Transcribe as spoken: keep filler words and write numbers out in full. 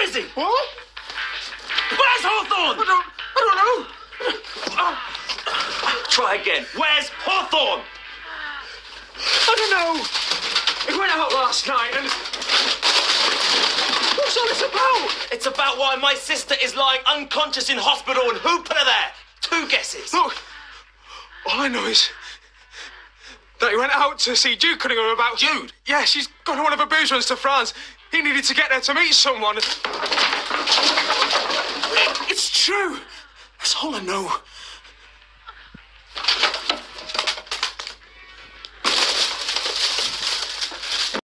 is he? What? Where's Hawthorne? I don't... I don't know. Try again. Where's Hawthorne? I don't know. He went out last night and... What's all this about? It's about why my sister is lying unconscious in hospital and who put her there. Two guesses. Look, all I know is that he went out to see Jude Cunningham about... Jude? Yeah, she's gone on one of her booze runs to France. He needed to get there to meet someone. It's true. That's all I know.